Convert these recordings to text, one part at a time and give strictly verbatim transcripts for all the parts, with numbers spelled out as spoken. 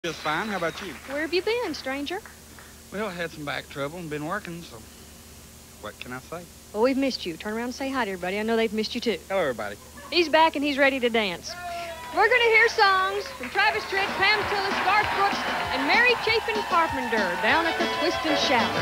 Just fine. How about you? Where have you been, stranger? Well, I had some back trouble and been working, so what can I say? Well, we've missed you. Turn around and say hi to everybody. I know they've missed you, too. Hello, everybody. He's back, and he's ready to dance. We're going to hear songs from Travis Tritt, Pam Tillis, Garth Brooks, and Mary Chapin Carpenter down at the Twist and Shout.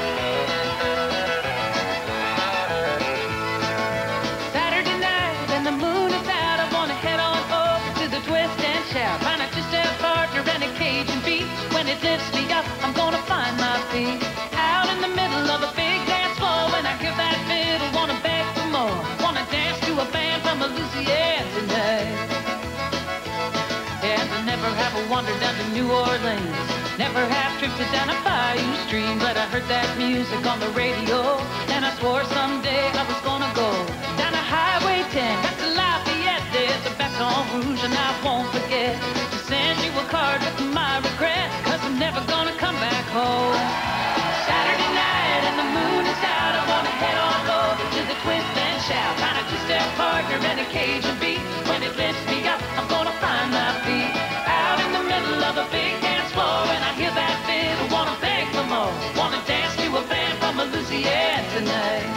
Saturday night, and the moon is out. I want to head on over to the Twist and Shout. Find a two-step partner and a Cajun beat. When it lifts me up, I'm going to find my feet. Out in the middle of a big dance floor. When I hear that fiddle, want to beg for more. Want to dance to a band from Louisiana tonight. And I never have a wander down to New Orleans. Never have drifted down a bayou stream. But I heard that music on the radio, and I swore someday I was gonna go down to Highway ten, back to Lafayette. There's a Baton Rouge, and I won't forget to send you a card with my regrets, cause I'm never gonna come back home. Saturday night and the moon is out. I wanna head on over to the Twist and Shout. Find a two-step partner and a Cajun beat. When it lifts me up, I'm gonna find my feet. Out in the middle of a big dance floor, and I hear that fiddle, wanna beg for more. Wanna dance to a band from Louisiana tonight.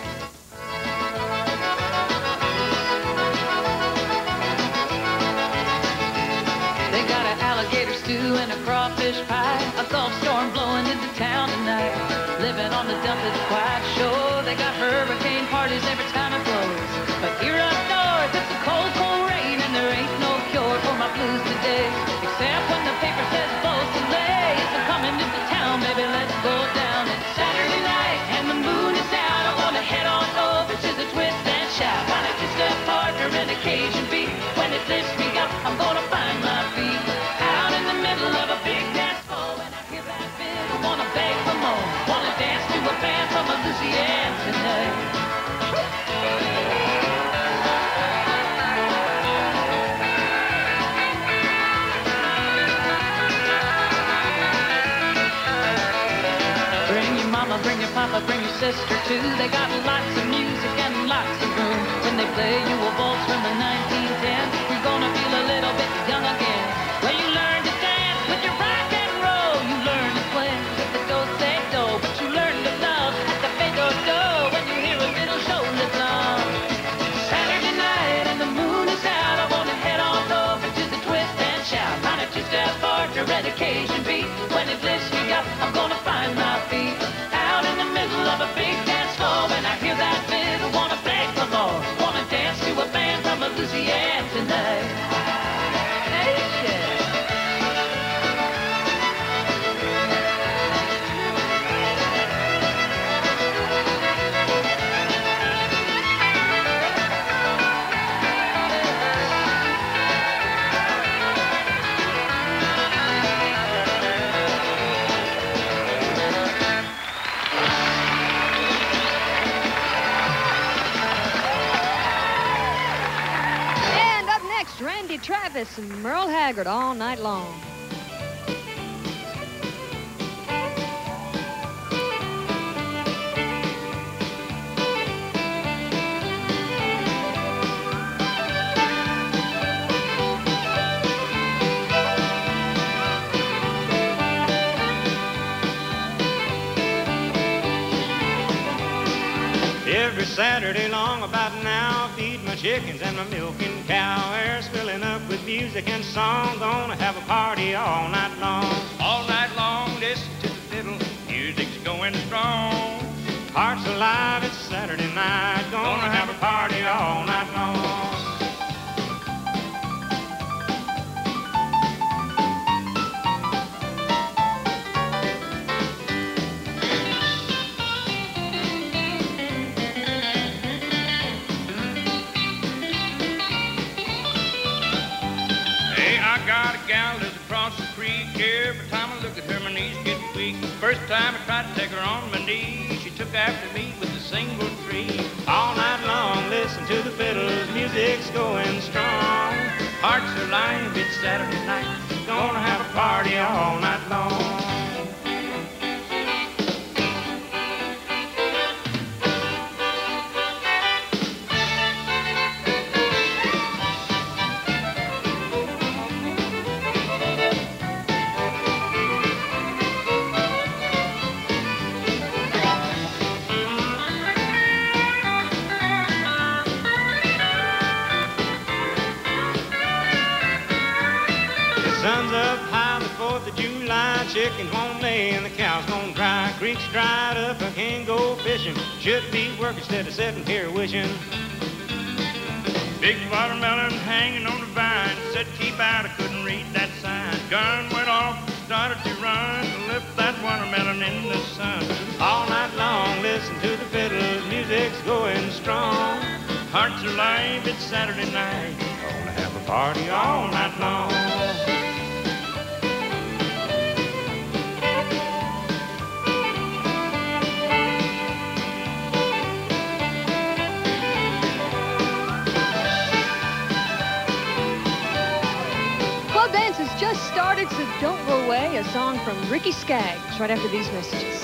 They got an alligator stew and a crawfish pie. A Gulf storm blowing into town tonight. Living on the dump is quite sure. They got hurricane parties every time it blows. But here up north, it's a cold, cold rain, and there ain't no cure for my blues today. Except when the paper says Beausoleil is coming into town, baby, let's go down. It's Saturday night and the moon is out. I wanna head on over to the Twist and Shout. Find a two-step partner and a Cajun beat. When it lifts me up, I'm gonna find my feet. Out in the middle of a big dance floor, and I hear that fiddle, wanna beg for more. Wanna dance to a band from Louisiana tonight. Bring your mama, bring your papa, bring your sister too. They got lots of music and lots of room. When they play you a waltz from the nineteen ten, you're gonna feel a little bit young again. Well, you learn to dance with your rock and roll. You learn to swing with the do-say-do. But you learn to love at the do-do when you hear a little shoulder song. Saturday night and the moon is out. I wanna head on over to the Twist and Shout. Find a two-step partner and a Cajun beat. When it lifts me up, I'm gonna find my feet. Out in the middle of a big dance floor, when I hear that fiddle, wanna beg for more. Wanna dance to a band from Louisiana tonight. Hey, shit. And up next, Randy Travis and Merle Haggard all night long. Every Saturday long about now, feed my chickens and my milking cow. Air's filling up with music and song. Gonna have a party all night long. All night long, listen to the fiddle, music's going strong. Hearts alive, it's Saturday night. Gonna have a party all night long. Hey, I got a gal lives across the creek. Every time I look at her, my knees get weak. First time I tried to take her on my knee, she took after me with a single tree. All night long, listen to the fiddles, music's going strong. Hearts are alive, it's Saturday night. Gonna have a party all night long. up high the fourth of July. Chickens won't lay and the cows gonna dry. Creeks dried up, I can't go fishing. Should be working instead of sitting here wishing. Big watermelon hanging on the vine. Said keep out, I couldn't read that sign. Gun went off, started to run. Lift that watermelon in the sun. All night long, listen to the fiddles. Music's going strong. Hearts are live, it's Saturday night. Gonna have a party all night long. Club dance has just started, so don't go away. A song from Ricky Skaggs right after these messages.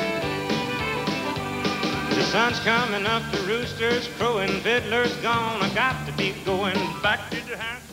The sun's coming up, the rooster's crowing, fiddler's gone. I got to be going back to the house.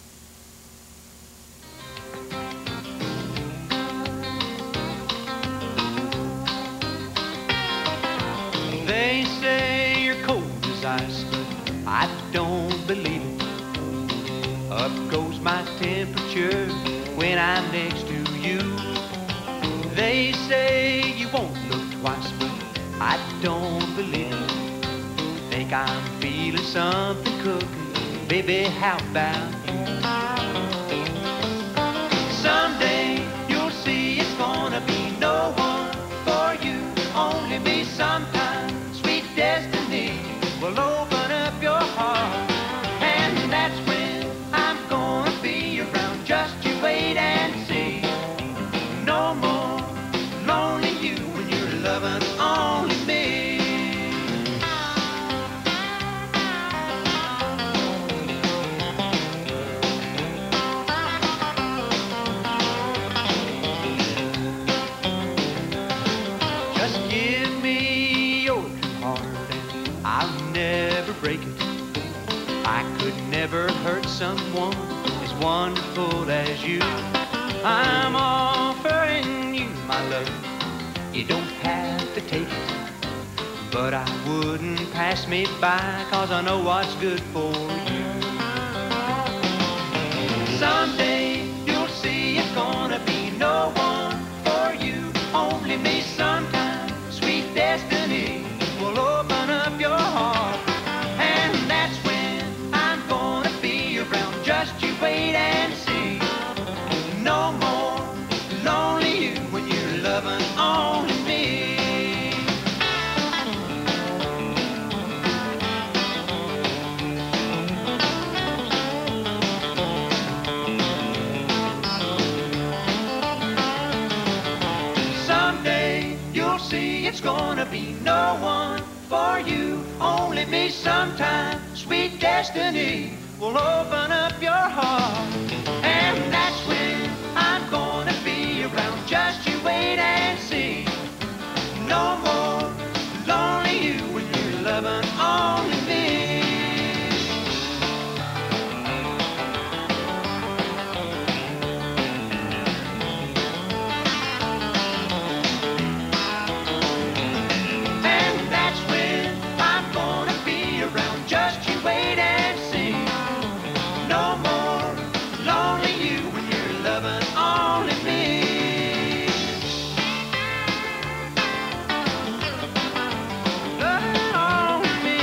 They say you're cold as ice, but I don't believe it. Up goes my temperature when I'm next to you. They say you won't look twice, but I don't believe it. Think I'm feeling something cooking. Baby, how about you? Someday you'll see it's gonna be no one for you, only me. Sometime sweet destiny will open up your heart, and that's when I'm gonna be around. Just you wait and see. No more lonely you when you're loving only me. Just give me your true heart and I'll never break it. I could never hurt someone as wonderful as you. I'm offering you my love. You don't have to take it, but I wouldn't pass me by, 'cause I know what's good for you. Someday you'll see it's gonna be no one for you, only me. Sometime sweet destiny will open up your heart, and that's when I'm gonna be around. Just you wait and see. No more lonely you when you're loving only me. Someday you'll see it's gonna be no one for you, only me. Sometime sweet destiny will open up your heart, and that's when I'm gonna be around. Just you wait and see. No more lonely you when you're loving only me. And that's when I'm gonna be around. Just you wait and see. No more lonely you when you're loving only me. Loving only me.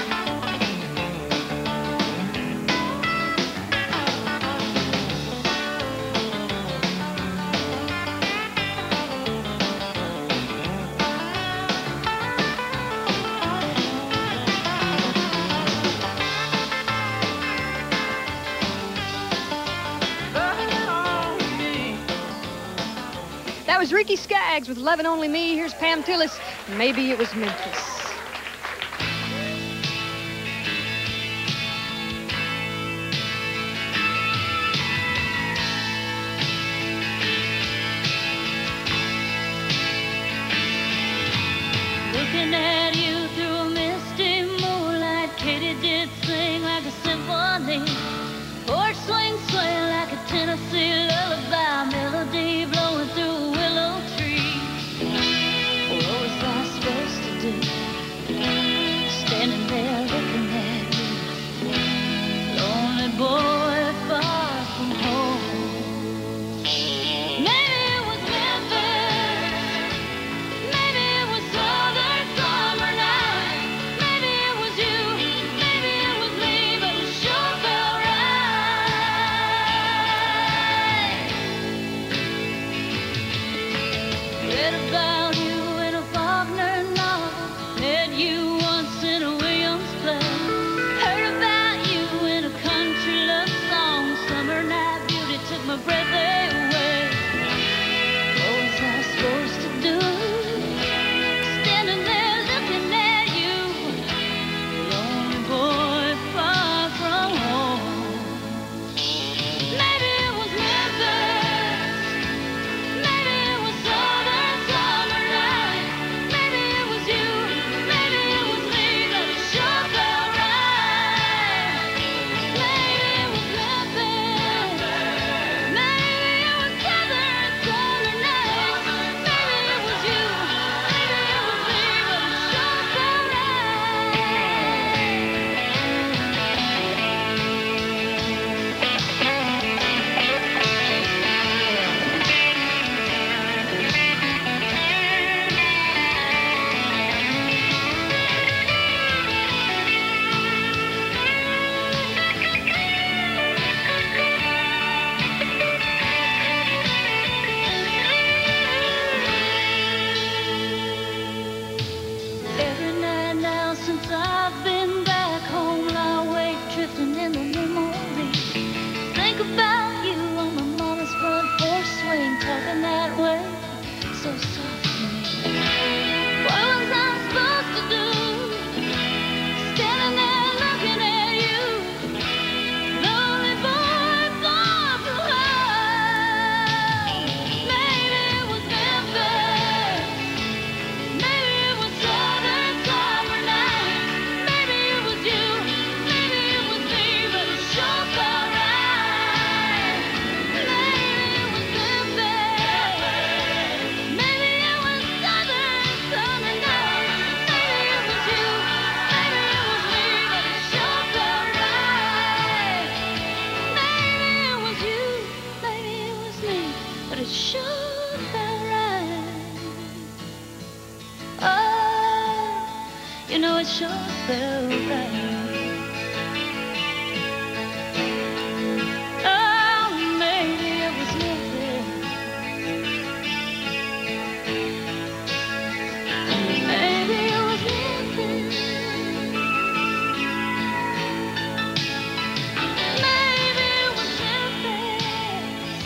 Loving only me. That was Ricky Skaggs with Lovin' Only Me. Here's Pam Tillis. Maybe it was Memphis. Looking at you through a misty moonlight, Katie did sing like a symphony. Horse swing, swing like a Tennessee lullaby, melody blowing through a willow tree. What was I supposed to do? Read about you in a Faulkner novel. Met you once in a Williams play. Heard about you in a country love song. Summer night beauty took my breath away. What was I supposed to do? Standing there looking at you, lonely boy far from home. Maybe it was Memphis. Maybe it was southern summer night. Maybe it was you. Maybe it was me, but it sure felt right. Maybe it was Memphis. Maybe it was southern summer night. Maybe it was you. Maybe it was me, but it sure felt Every night now since I've been back home, lie awake drifting in the memory. Think about you on my mama's front porch swing, talking that way, so soft to me. What was I supposed to do? Standing there looking at you, lonely boy far from home. Maybe it was Memphis. Maybe it was southern summer night. Maybe it was you. Maybe it was me, but it sure felt right. Maybe it was Memphis. Maybe it was southern summer night. Maybe it was you. Maybe it was me, but it sure felt right. Maybe it was you. Maybe it was me, but it sure felt right. Oh, you know it sure felt right. Oh, maybe it was Memphis. Maybe it was Memphis. Maybe it was Memphis.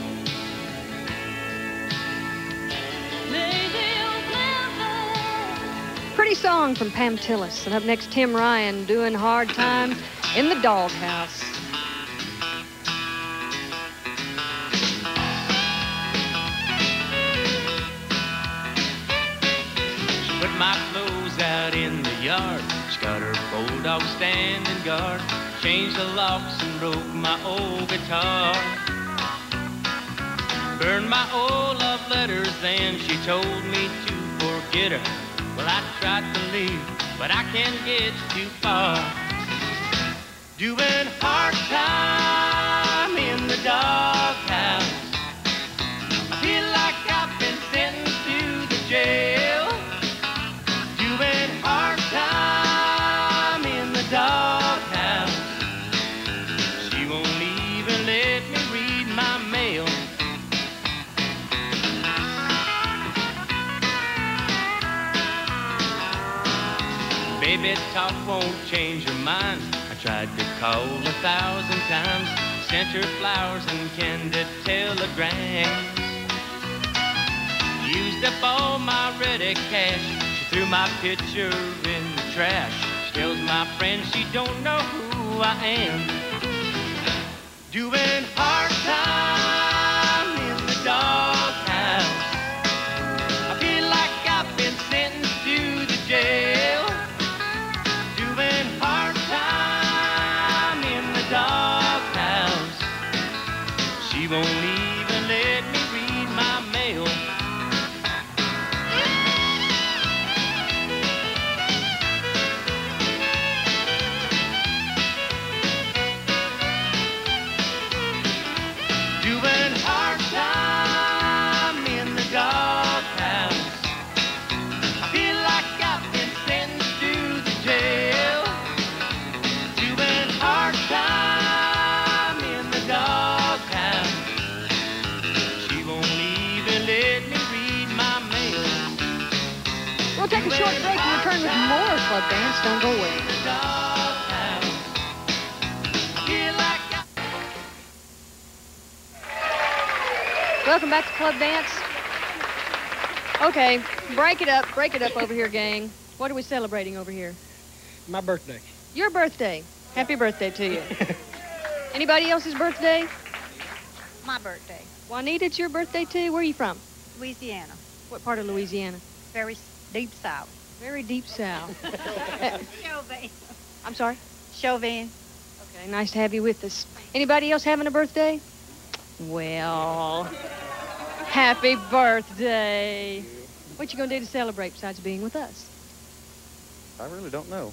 Maybe it was Memphis. Pretty song from Pam Tillis. And up next, Tim Ryan doing Hard Time in the Doghouse. She put my clothes out in the yard. She got her bulldog standing guard. Changed the locks and broke my old guitar. Burned my old love letters and she told me to forget her. Well, I tried to leave, but I can't get too far. Doing hard time in the doghouse. I feel like I've been sentenced to the jail. Doing hard time in the doghouse. She won't even let me read my mail. Baby talk won't change her mind. I tried to call a thousand times, sent her flowers and candid telegrams. Used up all my ready cash. She threw my picture in the trash. She tells my friends she don't know who I am. Doing hard time in the doghouse. I feel like I've been sentenced to the jail. Doing hard time in the doghouse. She won't even let me read my mail. Doing hard time in the doghouse. I feel like I've been sentenced to the jail. Doing hard time in the doghouse. She won't even let a short break and return with more Club Dance. Don't go away. Welcome back to Club Dance. Okay, break it up, break it up over here, gang. What are we celebrating over here? My birthday. Your birthday. Happy birthday to you. Anybody else's birthday? My birthday. Juanita, it's your birthday too. Where are you from? Louisiana. What part of Louisiana? Very deep south. Very deep south. Chauvin. I'm sorry? Chauvin. Okay, nice to have you with us. Anybody else having a birthday? Well, happy birthday. What you gonna do to celebrate besides being with us? I really don't know.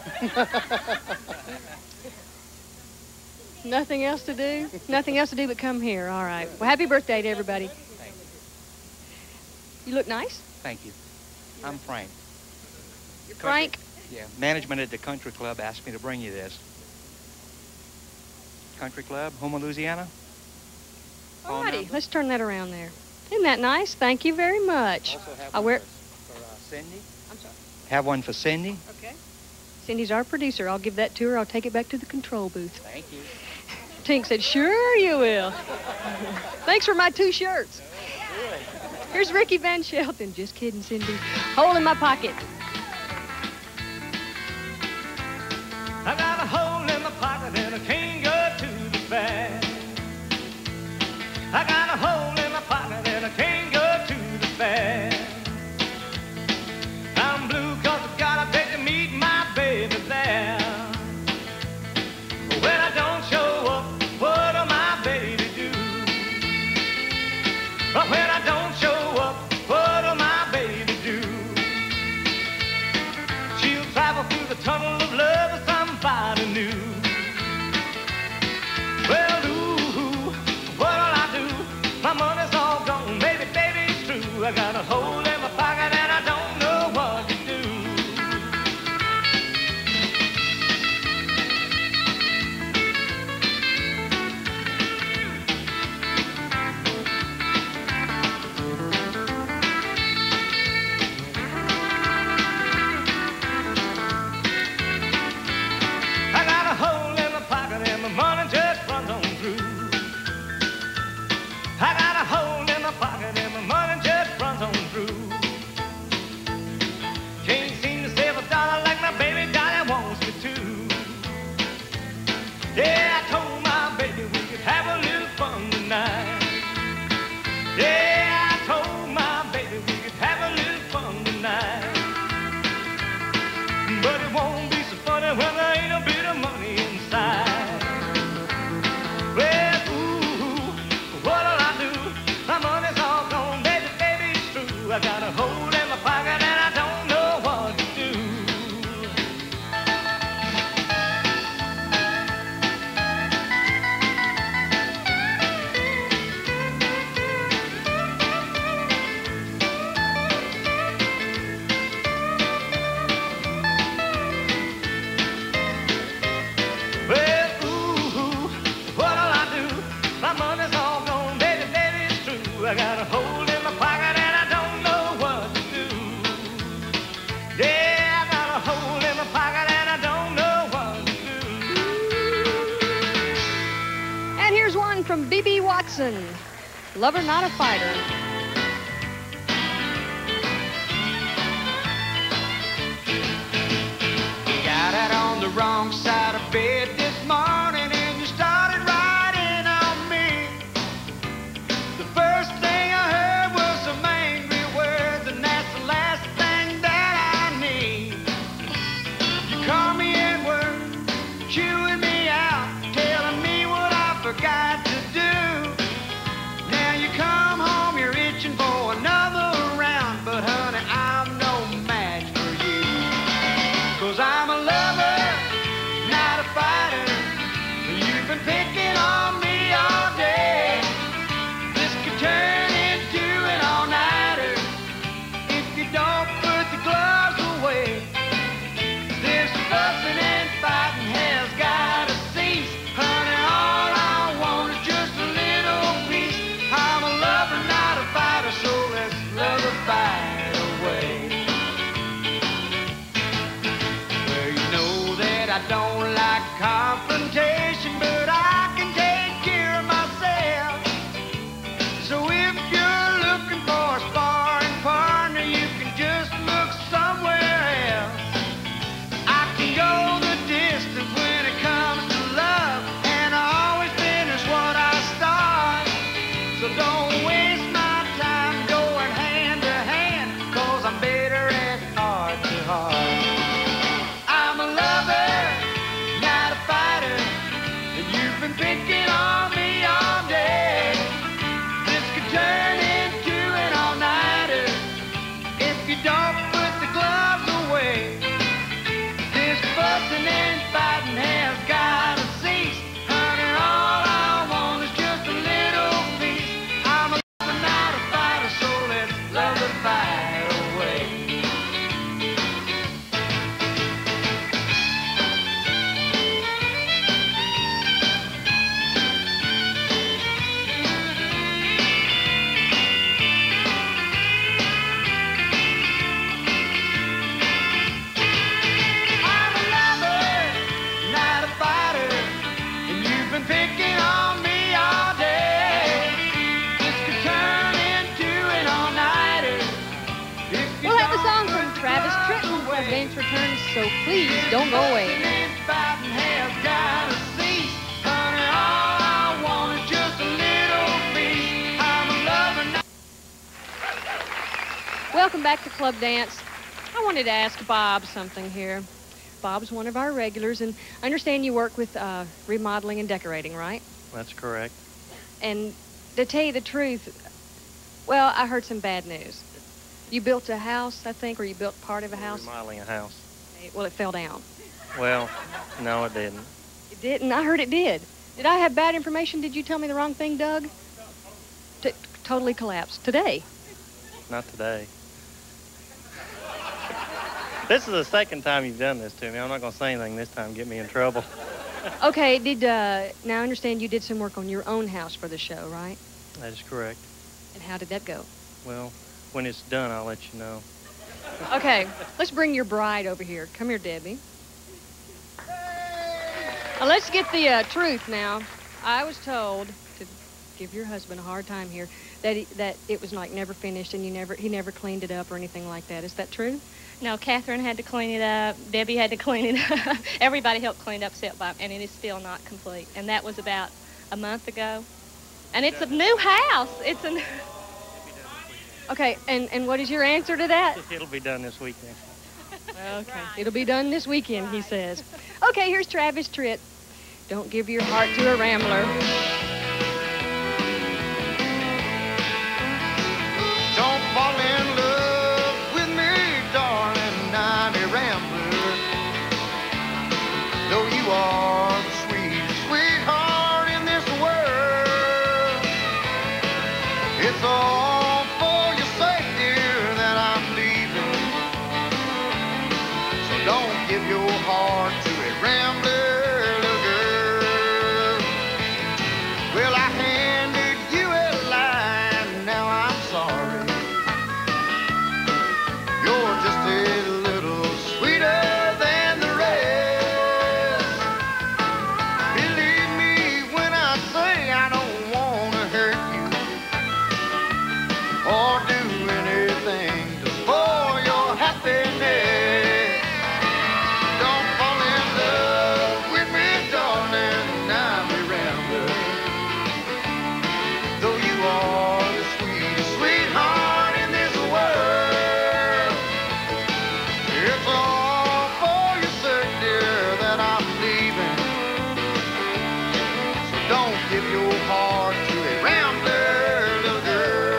Nothing else to do? Nothing else to do but come here. All right. Well, happy birthday to everybody. Thank you. You look nice. Thank you. I'm Frank. You're Frank? Yeah. Management at the country club asked me to bring you this. Country club, Houma, Louisiana. All righty. Let's turn that around there. Isn't that nice? Thank you very much. Also have I wear. For uh, Cindy. I'm sorry. Have one for Cindy. Okay. Cindy's our producer. I'll give that to her. I'll take it back to the control booth. Thank you. Tink said, sure you will. Thanks for my two shirts. Here's Ricky Van Shelton. Just kidding, Cindy. Hole in my pocket. I got a hole in my pocket and I can't go to the fair. I got a hole in my pocket and I can't go to the fair. I'm blue cause I gotta take to meet my baby there. When I don't show up, what'll my baby do? But when I don't show up, what'll my baby do? She'll travel through the tunnel of love with somebody new. Well, ooh, what'll I do? My money's all gone, baby, baby, it's true. I got a hole in my pocket and I don't know what to do. I got a hole in my pocket and my money just runs on through. I got a hole in my pocket and my money just runs on through. Can't seem to save a dollar like my baby Dolly wants me to. Yeah, I told my baby we could have a little fun tonight. Yeah, I told my baby we could have a little fun tonight. But it won't be so funny when there ain't a bit of money inside. Well, ooh, what'll I do? My money's all gone, baby, baby, it's true. I got a hole in my pocket and I don't know what to do. Well, ooh, what'll I do? My money's all gone, baby, baby, it's true. I got a hole in my pocket and I don't know what to do. Yeah, I got a hole in my pocket and I don't know what to do. And here's one from B B Watson. Lover, not a fighter. You got out on the wrong side of bed this morning and you started riding on me. The first thing I heard was some angry words, and that's the last thing that I need. You call me at work, chewing me out, telling me what I forgot to do. Now you come home, you're in Dance returns, so please don't go away. Welcome back to Club Dance. I wanted to ask Bob something here. Bob's one of our regulars, and I understand you work with uh, remodeling and decorating, right? That's correct. And to tell you the truth, well, I heard some bad news. You built a house, I think, or you built part of a house? Remodeling a house. Well, it fell down. Well, no, it didn't. It didn't? I heard it did. Did I have bad information? Did you tell me the wrong thing, Doug? T- totally collapsed. Today? Not today. This is the second time you've done this to me. I'm not going to say anything this time, get me in trouble. Okay, did, uh, now I understand you did some work on your own house for the show, right? That is correct. And how did that go? Well, when it's done, I'll let you know. Okay, let's bring your bride over here. Come here, Debbie. Now, let's get the uh, truth now. I was told to give your husband a hard time here that he, that it was like never finished and you never he never cleaned it up or anything like that. Is that true? No, Catherine had to clean it up. Debbie had to clean it up. Everybody helped clean it up except Bob, and it is still not complete. And that was about a month ago. And it's a new house. It's a. Okay, and, and what is your answer to that? It'll be done this weekend. Okay, it'll be done this weekend, he says. Okay, here's Travis Tritt. Don't give your heart to a rambler. Don't fall in love with me, darling, I'm a rambler. Though you are the sweetest sweetheart in this world, it's all for your sake, dear, that I'm leaving. So don't give your heart to a rambler, little girl. Well, I handed you a line, now I'm sorry. You're just a little sweeter than the rest. Believe me when I say I don't want to hurt you or do anything to spoil your happiness. Don't fall in love with me, darling, I'm a rambler. Though you are the sweetest sweetheart in this world, it's all for your sake, dear, that I'm leaving. So don't give your heart to a rambler, little girl.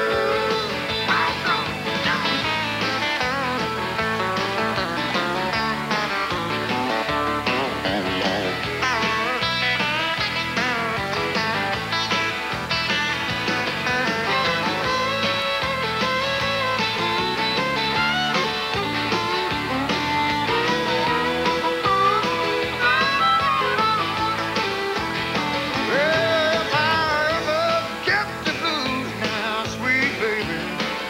Well, if I ever get the blues now, sweet baby,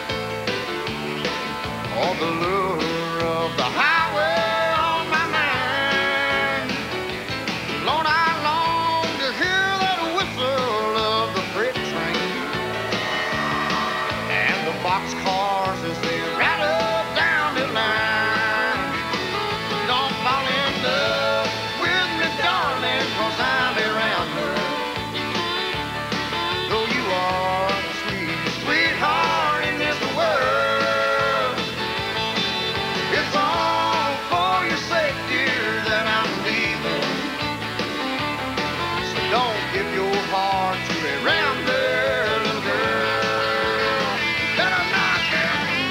all the lure of the highway on my mind, Lord, I long to hear that whistle of the freight train and the boxcars as they rattle down the line. Don't fall in love with me, darling, 'cause I'm a rambler. Though you are the sweetest sweetheart in this world, it's all for your sake, dear, that I'm leaving. So don't give your heart to a rambler, little girl. Let her knock it.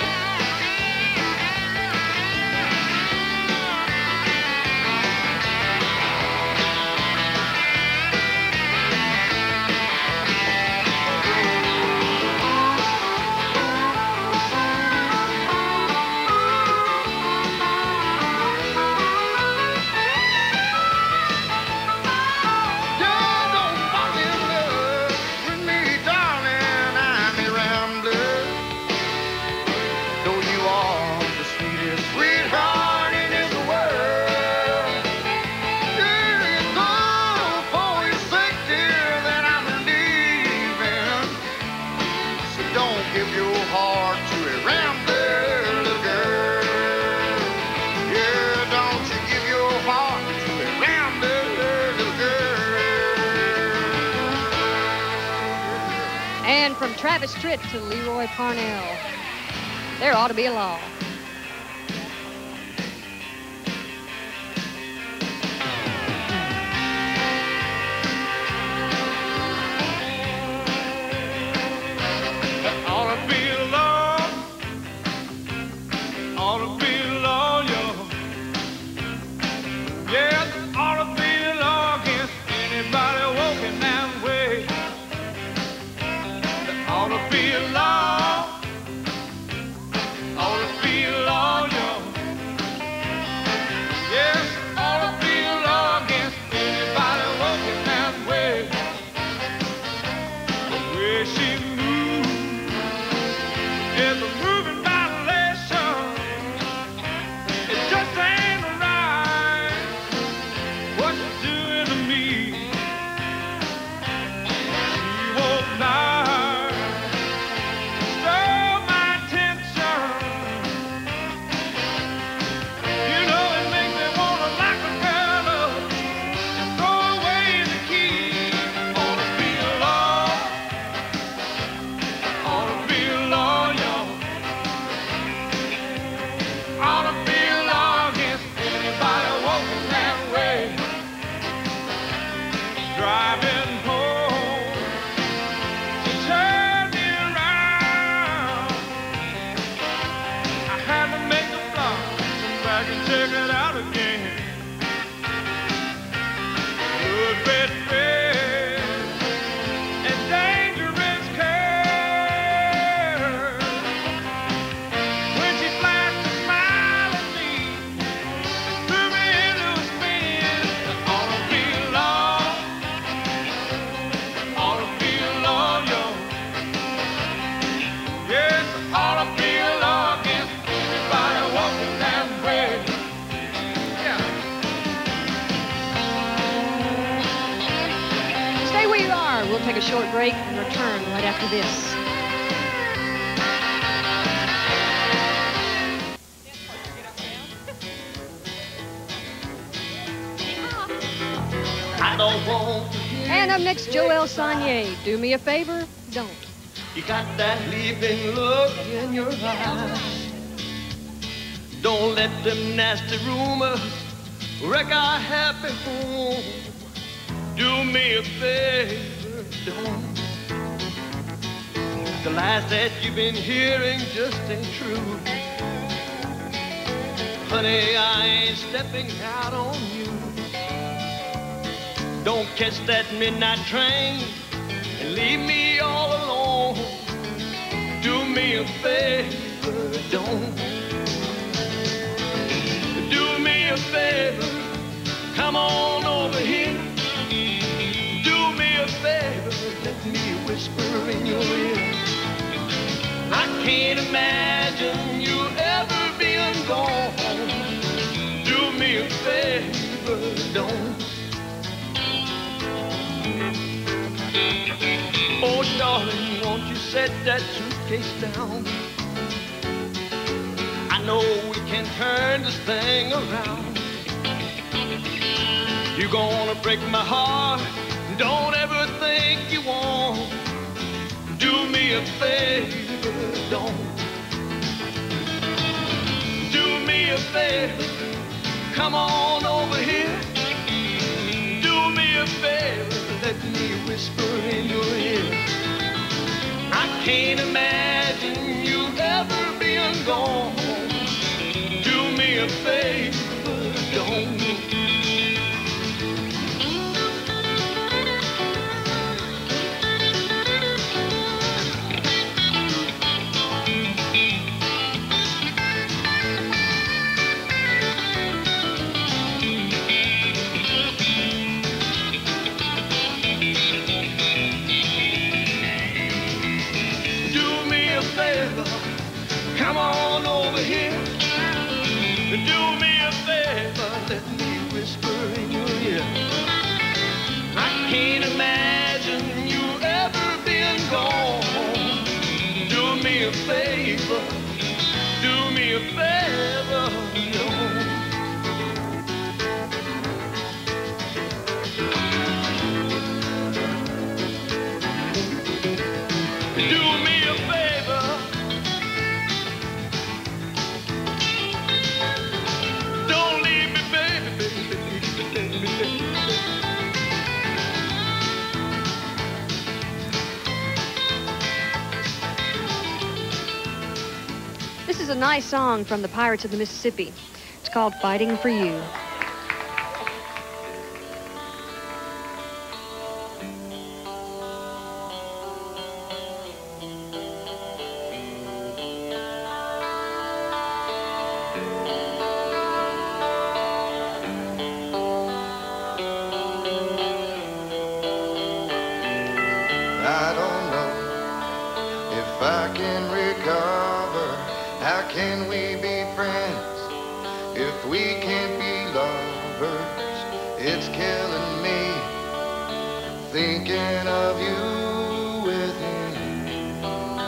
Yeah, don't fall in love with me, darling, I'm a rambler. Though you are the sweetest sweetheart in this world, yeah, it's all for your sake, dear, that I'm leaving. So don't give your heart to a rambler, little girl. Travis Tritt to Leroy Parnell. There ought to be a law. Take a short break and return right after this. I don't want to hear And up next, Joel Sonier. Do me a favor, don't. You got that leaping look in your eyes. Don't let them nasty rumors wreck our happy home. Do me a favor. Don't. The lies that you've been hearing just ain't true. Honey, I ain't stepping out on you. Don't catch that midnight train and leave me all alone. Do me a favor, don't. Do me a favor, come on over here. Do me a favor, let me whisper in your ear. I can't imagine you ever being gone. Do me a favor, don't. Oh, darling, won't you set that suitcase down? I know we can turn this thing around. You're gonna break my heart. Don't ever think you won't. Do me a favor, don't. Do me a favor, come on over here. Do me a favor, let me whisper in your ear. I can't imagine you ever being gone. Do me a favor, don't. Come on over here. Do me a favor, let me whisper in your ear. I can't imagine you ever being gone. Do me a favor, do me a favor, no. Do me is a nice song from the Pirates of the Mississippi. It's called Fighting for You. I don't know if I can recover. How can we be friends if we can't be lovers? It's killing me thinking of you with him.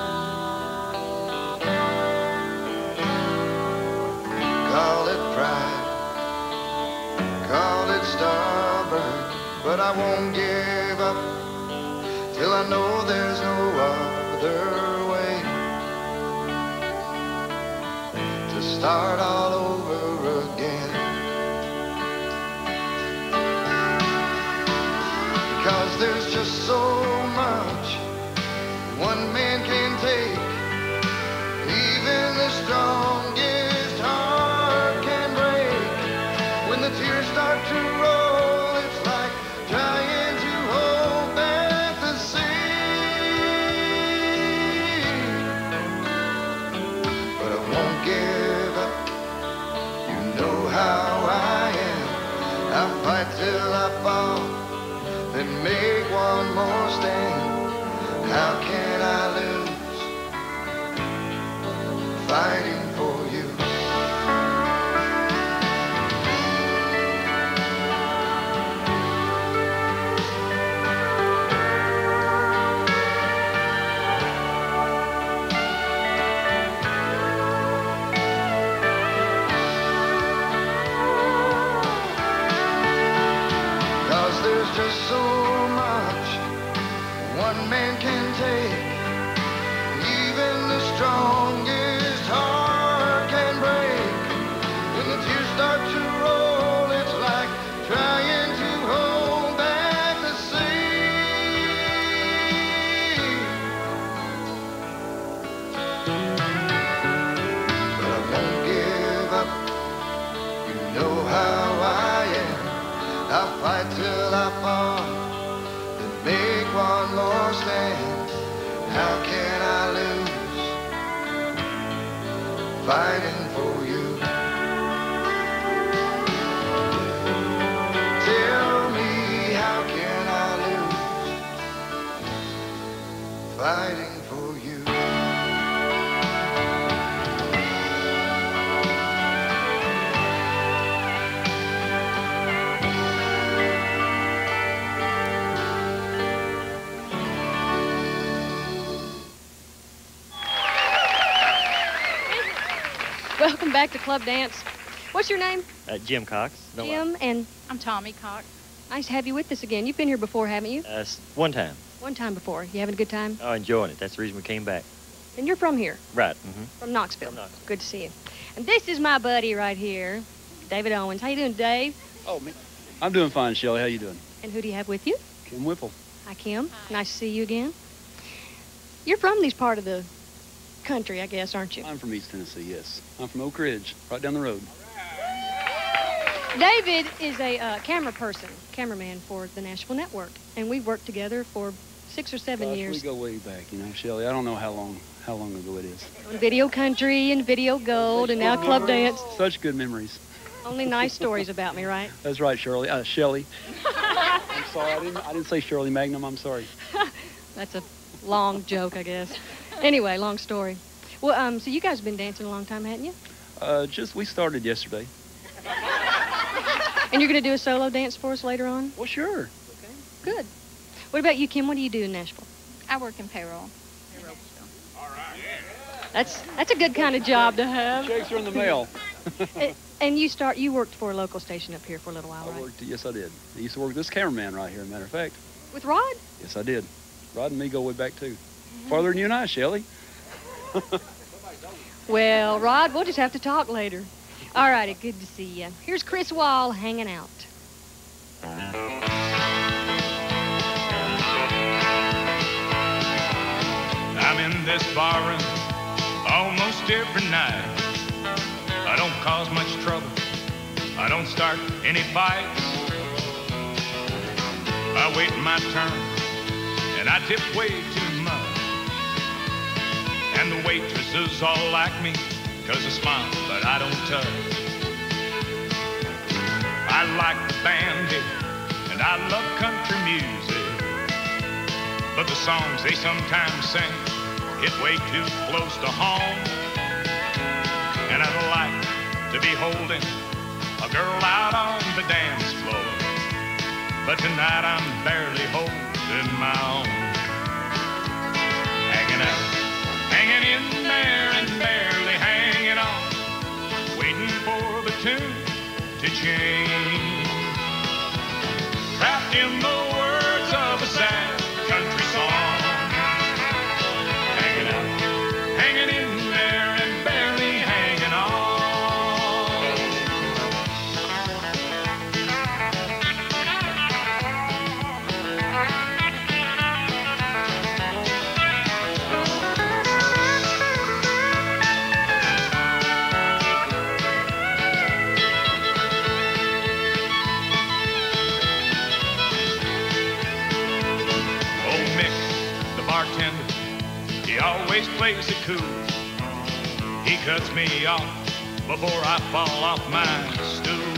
Call it pride, call it stubborn, but I won't give up till I know there's no other way to start all over again. Because there's just so much one man can take. Even the strongest heart can break. When the tears start to roll, it's like trying to hold back the sea. But I won't give up. You know how I am. I fight till I fall, then make one more stand. How can I lose fighting for you? Cause there's just so much one man can take. Even the strongest heart can break. When the tears start to roll, it's like trying to hold back the sea. But I won't give up. You know how I am. I'll fight till I fall, then make one more stand. How can I lose fighting for you? Tell me, how can I lose fighting for you? Welcome back to Club Dance. What's your name? Uh, Jim Cox. No, Jim, and I'm Tommy Cox. nice to have you with us again. You've been here before, haven't you? Uh, s- one time. One time before. You having a good time? Oh, enjoying it. That's the reason we came back. And you're from here, Right. Mm-hmm. from Knoxville. From Knoxville. Good to see you. And this is my buddy right here, David Owens. How you doing, Dave? Oh, me. I'm doing fine, Shelley. How you doing? And who do you have with you? Kim Whipple. Hi, Kim. Nice to see you again. You're from this part of the country, I guess, aren't you? I'm from East Tennessee, yes. I'm from Oak Ridge, right down the road. David is a uh, camera person, cameraman for the Nashville Network, and we've worked together for six or seven Gosh, years. we go way back, you know, Shelley. I don't know how long how long ago it is. On Video Country and Video Gold and now Club Dance. Such good memories. Only nice stories about me, right? That's right, Shirley. Uh, Shelley. I'm sorry. I didn't, I didn't say Shirley Mangrum. I'm sorry. That's a long joke, I guess. Anyway, long story. Well, um, so you guys have been dancing a long time, haven't you? Uh, just, we started yesterday. And you're going to do a solo dance for us later on? Well, sure. Okay. Good. What about you, Kim? What do you do in Nashville? I work in payroll. That's that's a good kind of job to have. Checks are in the mail. And- And you start. You worked for a local station up here for a little while, I right? worked, yes, I did. I used to work with this cameraman right here, as a matter of fact. With Rod? Yes, I did. Rod and me go way back, too. Farther than you and I, Shelley. Well, Rod, we'll just have to talk later. All righty, good to see you. Here's Chris Wall hanging out. I'm in this barroom almost every night. I don't cause much trouble, I don't start any fights. I wait my turn, and I tip way too much. And the waitresses all like me, cause I smile, but I don't touch. I like the band here, and I love country music. But the songs they sometimes sing hit way too close to home. And I'd like to be holding a girl out on the dance floor, but tonight I'm barely holding my own. Hanging out, hanging in there and barely hanging on, waiting for the tune to change. Trapped in the words of a sad country song. Hanging out, hanging in there and barely hanging on. He always plays it cool. He cuts me off before I fall off my stool.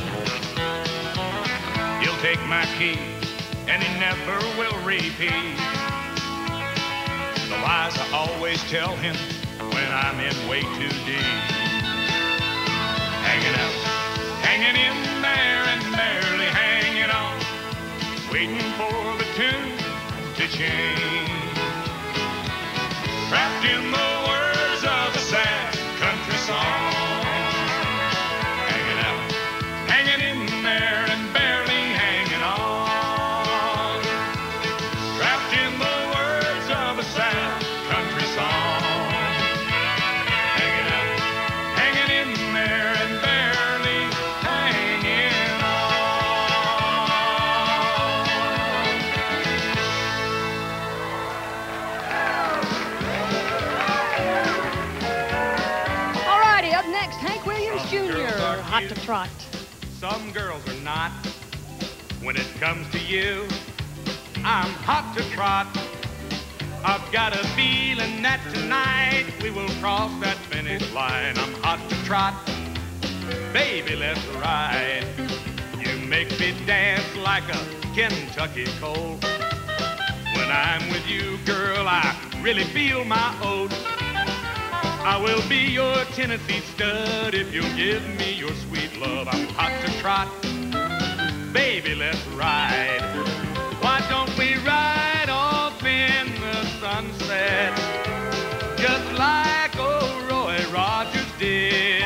He'll take my key and he never will repeat the lies I always tell him when I'm in way too deep. Hanging out, hanging in there and barely hanging on, waiting for the tune to change. Trapped in the words of a sad country song. Hanging out, hanging in there and barely hanging on. Trapped in the words of a sad country song. Hanging out, hanging in there and barely hanging on. Hot to trot. Some girls are not. When it comes to you, I'm hot to trot. I've got a feeling that tonight we will cross that finish line. I'm hot to trot. Baby, let's ride. You make me dance like a Kentucky colt. When I'm with you, girl, I really feel my oats. I will be your Tennessee stud if you'll give me your sweet love. I'm hot to trot. Baby, let's ride. Why don't we ride off in the sunset, just like old Roy Rogers did?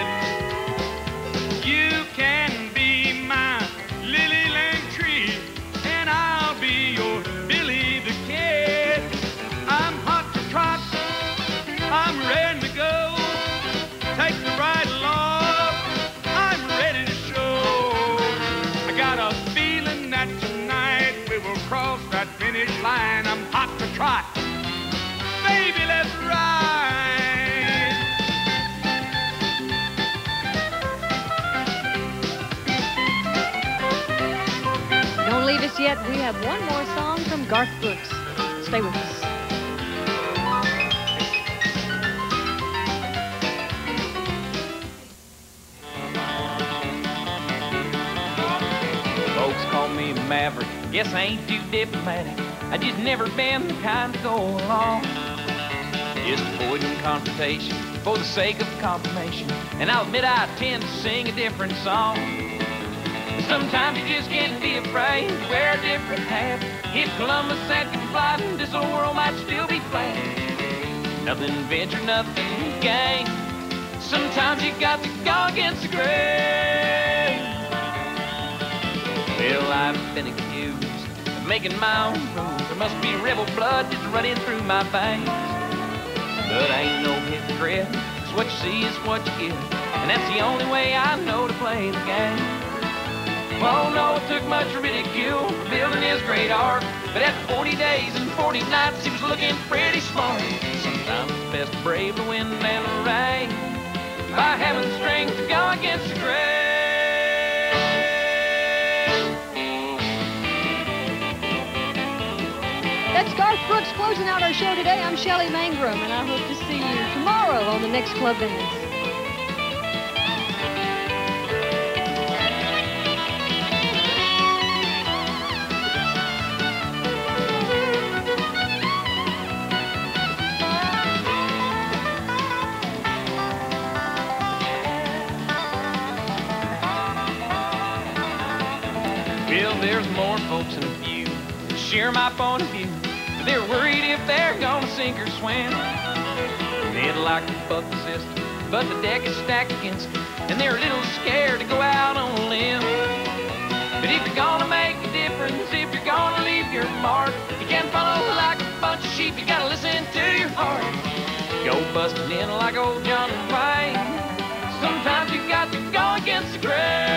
You can be my Lily Langtree, and I'll be your Billy the Kid. I'm hot to trot. I'm ready to go. Take the ride along. I'm ready to show. I got a feeling that tonight we will cross that finish line. I'm hot to trot. Baby, let's ride. Don't leave us yet. We have one more song from Garth Brooks. Stay with us. Folks call me a maverick. Guess I ain't too diplomatic. I just never been the kind to go along. Just avoiding confrontation for the sake of confirmation. And I'll admit I tend to sing a different song. Sometimes you just can't be afraid to wear a different hat. If Columbus had been fighting, this old world might still be flat. Nothing venture, nothing gain. Sometimes you got to go against the grain. Well, I've been accused of making my own rules. There must be rebel blood just running through my veins. But I ain't no hypocrite. It's what you see is what you get. And that's the only way I know to play the game. Oh no, it took much ridicule for building his great art. But after forty days and forty nights, he was looking pretty smart. Sometimes I best to brave the wind and the rain by having the strength to go against the grain. That's Garth Brooks closing out our show today. I'm Shelley Mangrum, and I hope to see you tomorrow on the next Club Dance. Well, there's more folks than a few that share my point of view. They're worried if they're gonna sink or swim. They'd like to buck the system, but the deck is stacked against them, and they're a little scared to go out on a limb. But if you're gonna make a difference, if you're gonna leave your mark, you can't follow like a bunch of sheep, you gotta listen to your heart. Go busting in like old John and Wayne. Sometimes you got to go against the grain.